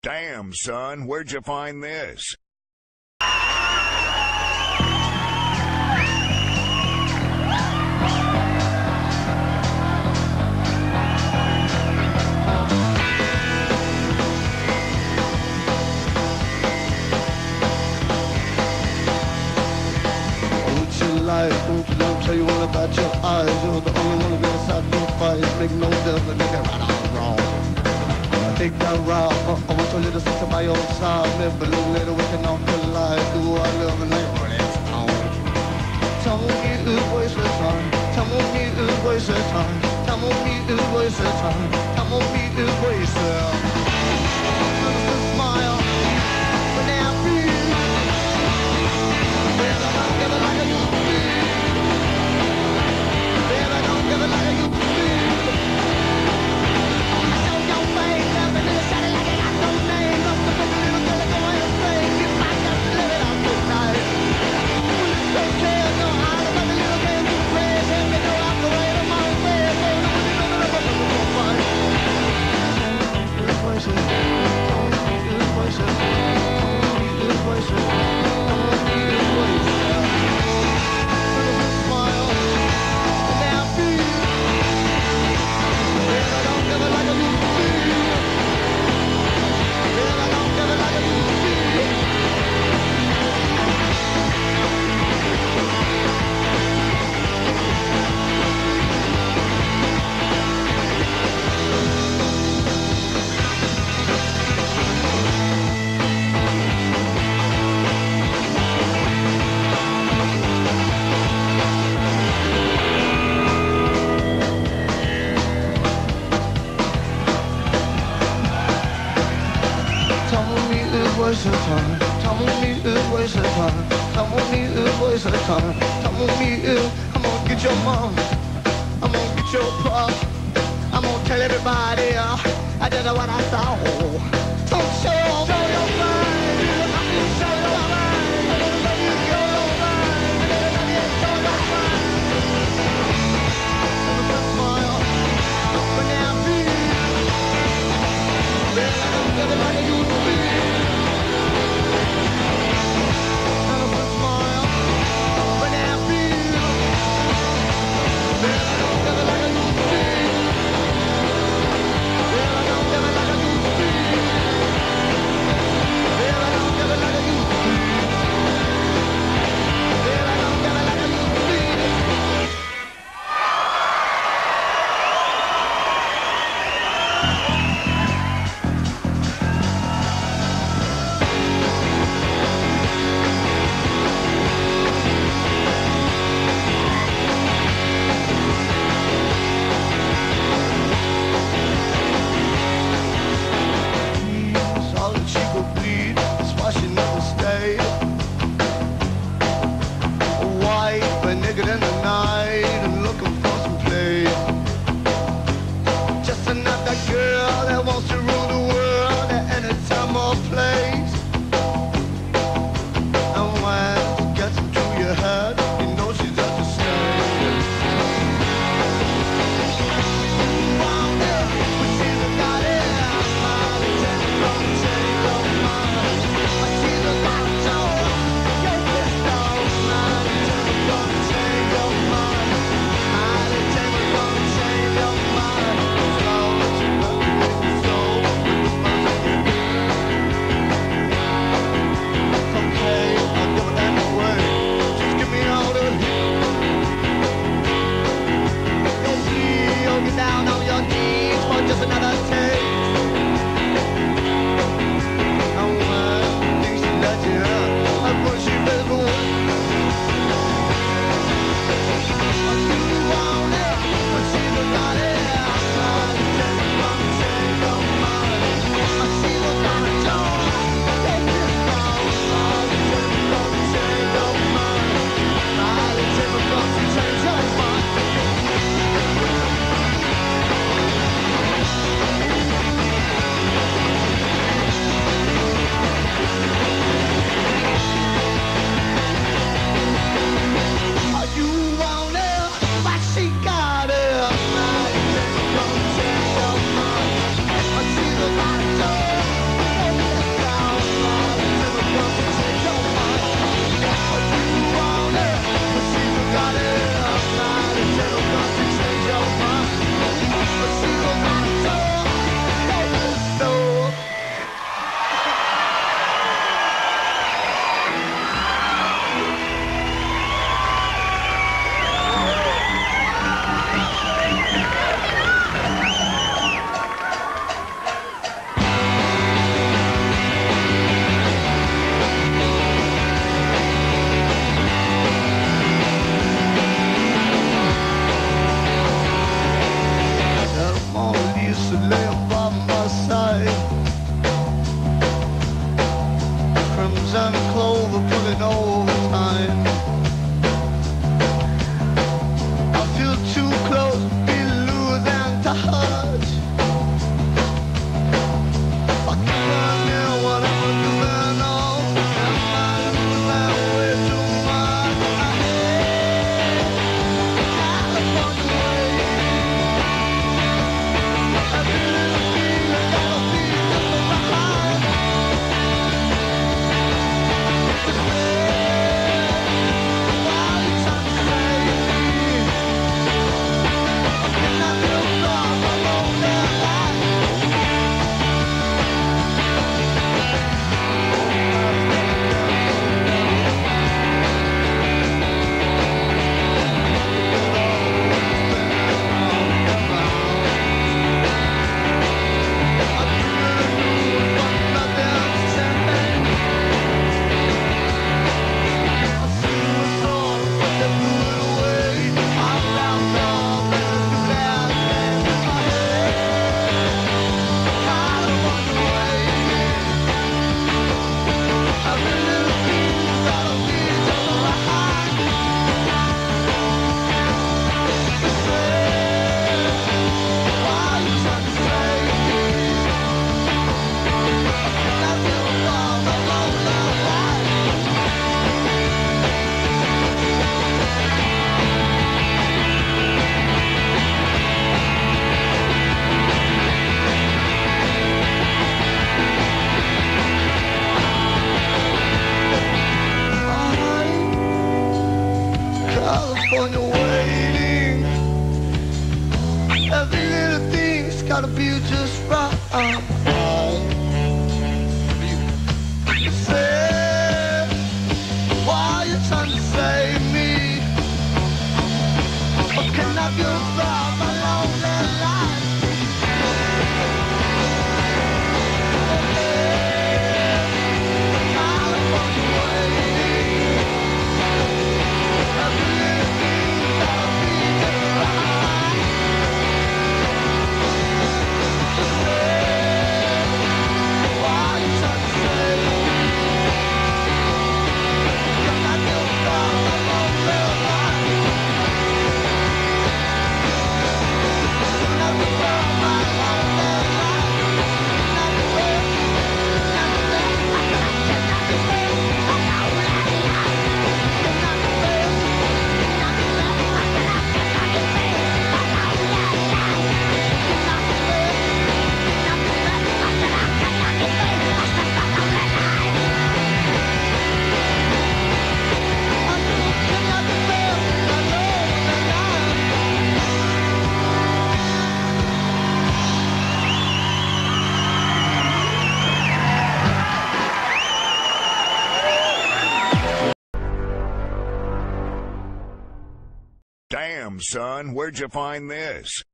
Damn, son, where'd you find this? Won't you don't tell you all about your eyes. You're the only one who can sacrifice. Make no difference, make it right or wrong. I take that route. I want you to sit by your side. Live a little later, waking off the light. Do I love and like rolling stone. Tell me who's wasting time. Tell me who's wasting time. Tell me who's wasting time. Tell me who's wasting. Smile. But now breathe. Well, I don't give a like I used to be. Well, I don't give a like I used to be. Show your face, love and little shawty like I got no name. Lost the book, little girl, go on and play. You might just live it out tonight. Don't care, no eyes, but the little game you play. Let me know I'm the way to my way. So no one you know that I'm gonna fight. Good voices, good voices, good voices, good voices. Smile, now feel. Well, I don't give it like I used to be. Well, I don't give it like I used to be. Wasting time. Tell me who's wasting time. Tell me who's wasting time. Tell me who. I'm gonna get your mom. I'm gonna get your pop. I'm gonna tell everybody I did what I saw. So show your mind. Show your mind. Show your mind. Show your mind. Smile. But now feel. Well, I don't give it like I used to be. Well, I don't give it like I used to be. So lay by my side. Crimson clover pulling overtime. I feel too close, be losing touch. I can't hear what I'm doing all. Am I losing way too much? California waiting. Every little thing I gotta be just behind. California waiting. Every little thing's gotta be just right. Say, why you trying to save me? Or can I get by my lonely life? California waiting. Every little thing's gotta be just right. Why you trying to save me? Can I get by my lonely life? Can I get by my lonely life? Can I get by? Damn, son, where'd you find this?